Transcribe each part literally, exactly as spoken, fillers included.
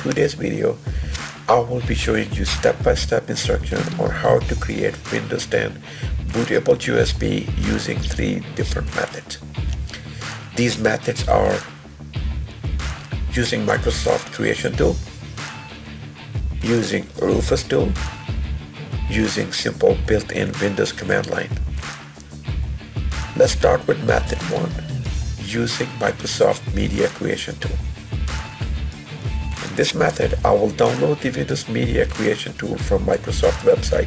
today's video, I will be showing you step-by-step instruction on how to create Windows ten bootable U S B using three different methods. These methods are using Microsoft Creation Tool, using Rufus tool, using simple built-in Windows command line. Let's start with method one, using Microsoft Media Creation Tool. In this method, I will download the Windows Media Creation Tool from Microsoft website.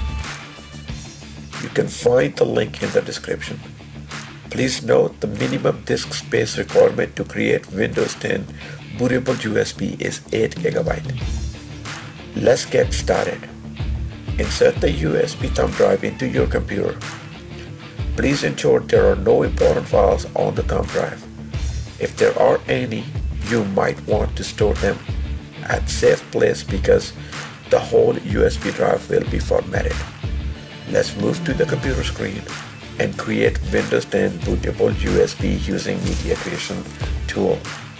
You can find the link in the description. Please note the minimum disk space requirement to create Windows ten bootable U S B is eight gigabytes. Let's get started. Insert the U S B thumb drive into your computer. Please ensure there are no important files on the thumb drive. If there are any, you might want to store them at safe place because the whole U S B drive will be formatted. Let's move to the computer screen and create Windows ten bootable U S B using Media Creation Tool.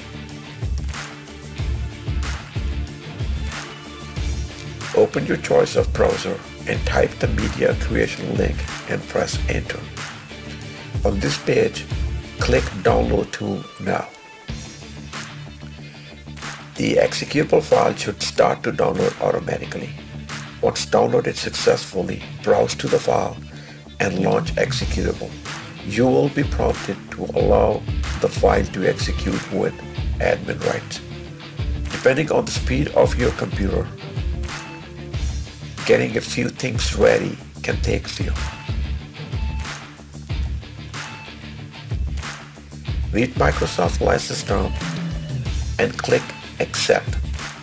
Open your choice of browser and type the media creation link and press enter. On this page, click Download Tool now. The executable file should start to download automatically. Once downloaded successfully, browse to the file and launch executable. You will be prompted to allow the file to execute with admin rights. Depending on the speed of your computer, getting a few things ready can take a few. Read Microsoft license term and click Accept.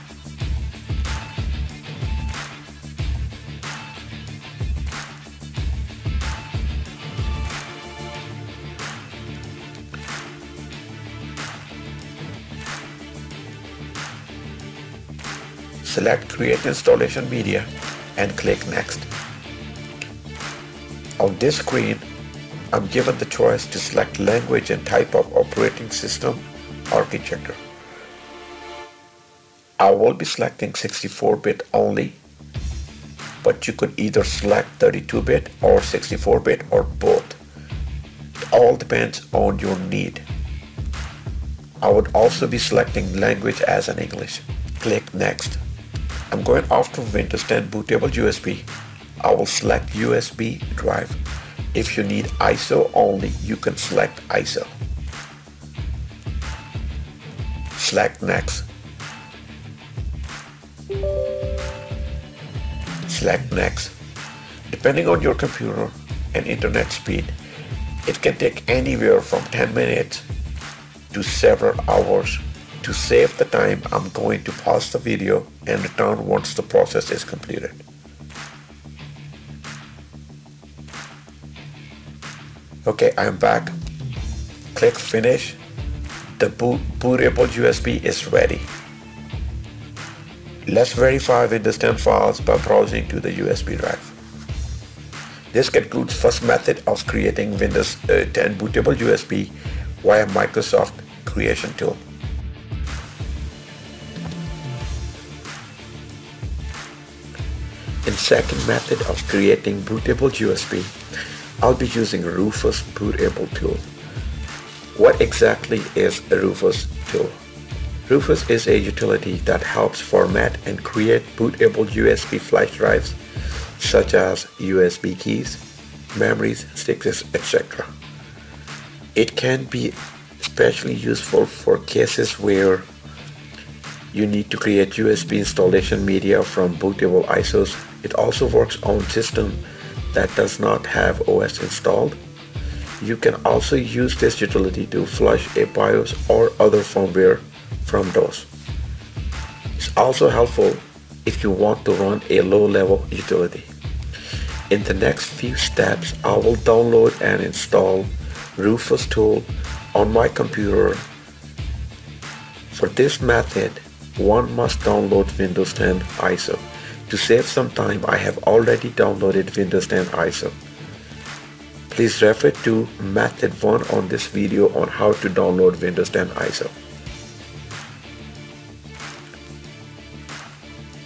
Select Create Installation Media and click Next. On this screen, I'm given the choice to select language and type of operating system architecture. I will be selecting sixty-four bit only, but you could either select thirty-two bit or sixty-four bit or both. It all depends on your need. I would also be selecting language as an English. Click Next. I'm going after Windows ten bootable U S B. I will select U S B drive. If you need I S O only, you can select I S O. Select Next. Select Next. Depending on your computer and internet speed, it can take anywhere from ten minutes to several hours. To save the time, I'm going to pause the video and return once the process is completed. Okay, I'm back. Click Finish. The boot bootable U S B is ready. Let's verify Windows ten files by browsing to the U S B drive. This concludes first method of creating Windows ten bootable U S B via Microsoft Creation Tool. In second method of creating bootable U S B, I'll be using Rufus bootable tool. What exactly is a Rufus tool? Rufus is a utility that helps format and create bootable U S B flash drives such as U S B keys, memories, sticks, et cetera. It can be especially useful for cases where you need to create U S B installation media from bootable I S Os. It also works on system that does not have O S installed. You can also use this utility to flush a BIOS or other firmware from DOS. It's also helpful if you want to run a low-level utility. In the next few steps, I will download and install Rufus tool on my computer. For this method, one must download Windows ten I S O. To save some time, I have already downloaded Windows ten I S O. Please refer to method one on this video on how to download Windows ten I S O.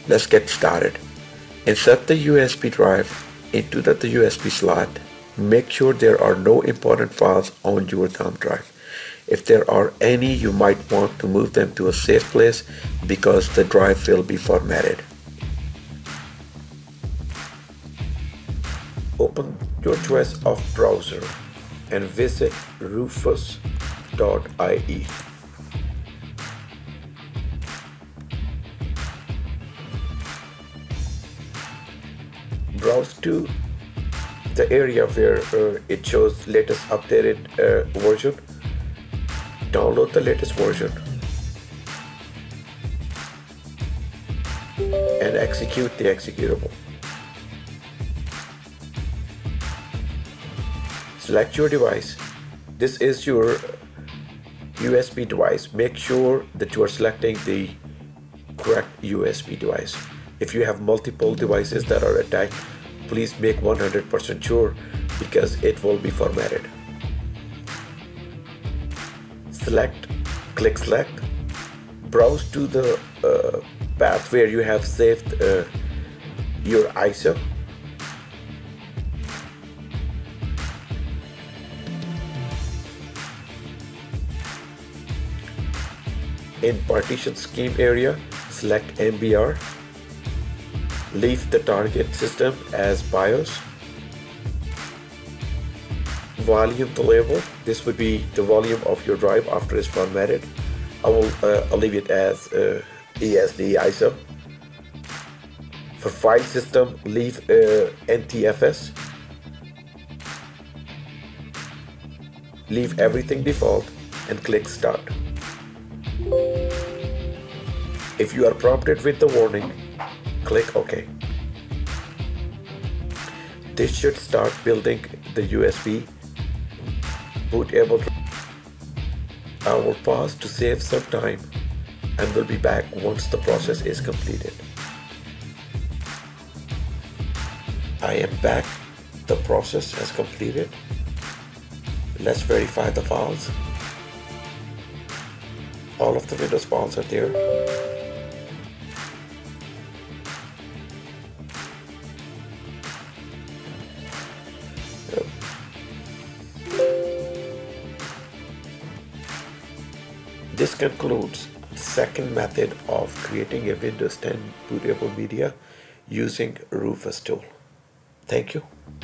Let's get started. Insert the U S B drive into the, the U S B slot. Make sure there are no important files on your thumb drive. If there are any, you might want to move them to a safe place because the drive will be formatted. Open your choice of browser and visit rufus dot I E. Browse to the area where uh, it shows latest updated uh, version. Download the latest version and execute the executable. Select your device. This is your U S B device. Make sure that you are selecting the correct U S B device. If you have multiple devices that are attached, please make one hundred percent sure because it will be formatted. Select, click select, browse to the uh, path where you have saved uh, your I S O. In partition scheme area, select M B R. Leave the target system as BIOS. Volume the label. This would be the volume of your drive after it's formatted. I will uh, I'll leave it as uh, E S D I S O. For file system, leave uh, N T F S. Leave everything default and click start. If you are prompted with the warning, click OK. This should start building the U S B bootable. I will pause to save some time and will be back once the process is completed. I am back. The process has completed. Let's verify the files. All of the Windows files are there. This concludes the second method of creating a Windows ten bootable media using Rufus tool. Thank you.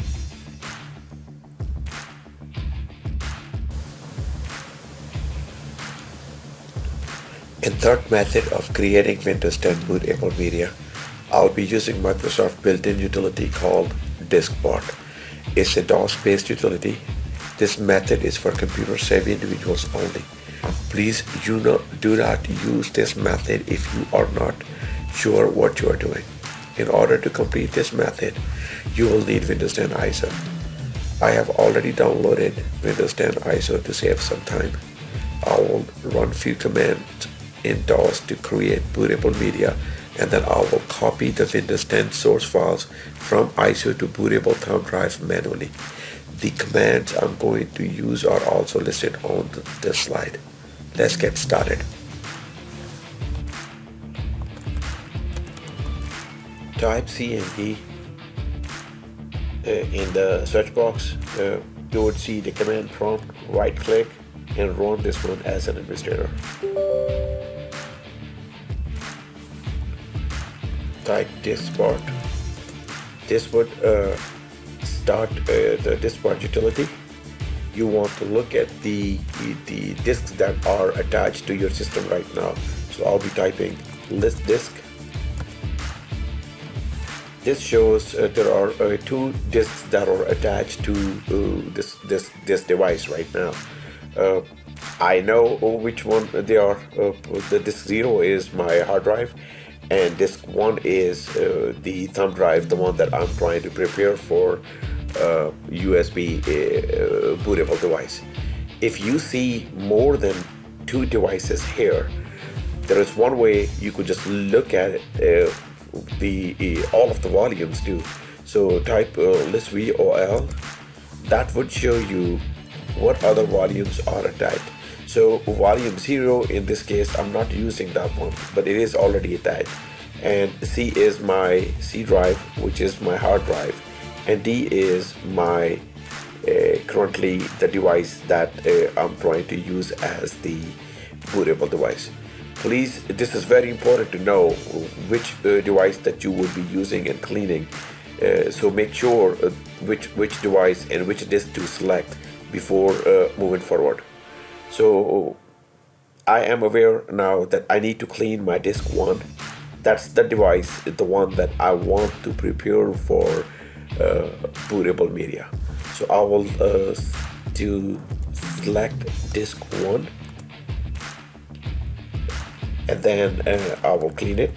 In third method of creating Windows ten bootable media, I'll be using Microsoft built-in utility called Diskbot. It's a DOS-based utility. This method is for computer-savvy individuals only. Please do not, do not use this method if you are not sure what you are doing. In order to complete this method, you will need Windows ten I S O. I have already downloaded Windows ten I S O to save some time. I will run few commands in DOS to create bootable media, and then I will copy the Windows ten source files from I S O to bootable thumb drive manually. The commands I'm going to use are also listed on the, this slide. Let's get started. Type C M D uh, in the search box. Uh, you would see the command prompt, right click and run this one as an administrator. Type Diskbot. This would uh, start uh, the Diskbot utility. You want to look at the, the, the disks that are attached to your system right now. So I'll be typing list disk. This shows uh, there are uh, two disks that are attached to uh, this, this, this device right now. Uh, I know which one they are. Uh, the disk zero is my hard drive, and disk one is uh, the thumb drive, the one that I'm trying to prepare for uh, U S B uh, bootable device. If you see more than two devices here, there is one way you could just look at it, uh, the uh, all of the volumes too. So type uh, list V O L. That would show you what other volumes are attached. So volume zero, in this case I'm not using that one, but it is already attached. and C is my C drive, which is my hard drive, and D is my uh, currently the device that uh, I'm trying to use as the bootable device. Please, this is very important to know which uh, device that you would be using and cleaning. Uh, so make sure uh, which which device and which disk to select before uh, moving forward. So I am aware now that I need to clean my disk one. That's the device, the one that I want to prepare for uh, bootable media. So I will uh, do select disk one, and then uh, I will clean it.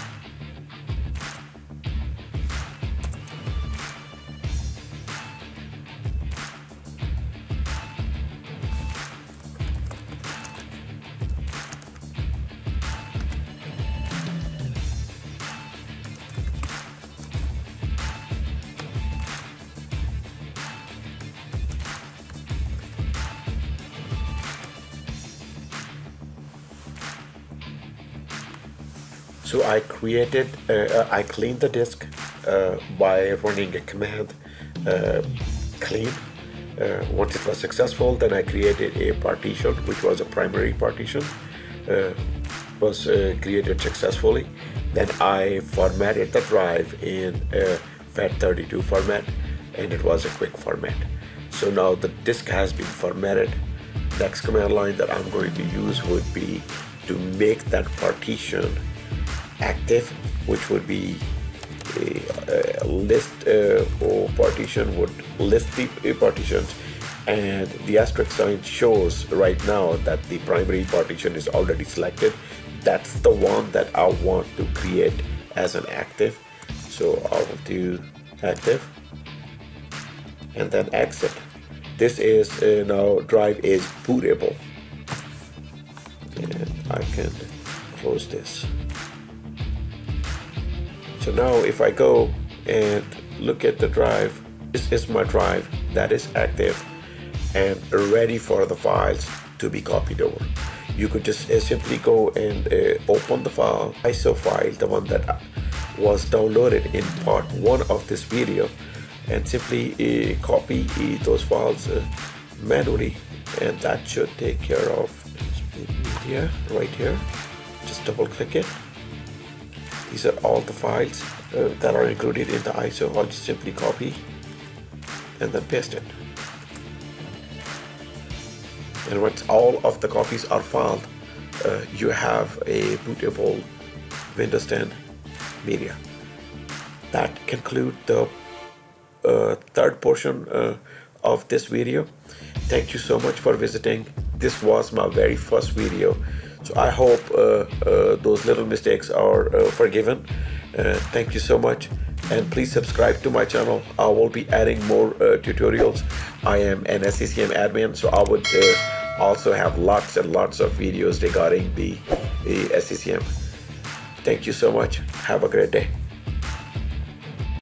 So I created, uh, I cleaned the disk uh, by running a command uh, clean. Uh, once it was successful, then I created a partition, which was a primary partition, uh, was uh, created successfully. Then I formatted the drive in uh, FAT thirty-two format, and it was a quick format. So now the disk has been formatted. Next command line that I'm going to use would be to make that partition active, which would be a, a list uh, or partition would list the uh, partitions, and the asterisk sign shows right now that the primary partition is already selected. That's the one that I want to create as an active. So I will do active and then exit. This is uh, now drive is bootable, and I can close this. So now if I go and look at the drive, this is my drive that is active and ready for the files to be copied over. You could just uh, simply go and uh, open the file, I S O file, the one that was downloaded in part one of this video, and simply uh, copy uh, those files uh, manually, and that should take care of media right here. Just double click it. These are all the files uh, that are included in the I S O. I'll just simply copy and then paste it. And once all of the copies are filed, uh, you have a bootable Windows ten media. That concludes the uh, third portion uh, of this video. Thank you so much for visiting. This was my very first video. So I hope uh, uh, those little mistakes are uh, forgiven. Uh, thank you so much, and please subscribe to my channel. I will be adding more uh, tutorials. I am an S C C M admin, so I would uh, also have lots and lots of videos regarding the, the S C C M. Thank you so much. Have a great day.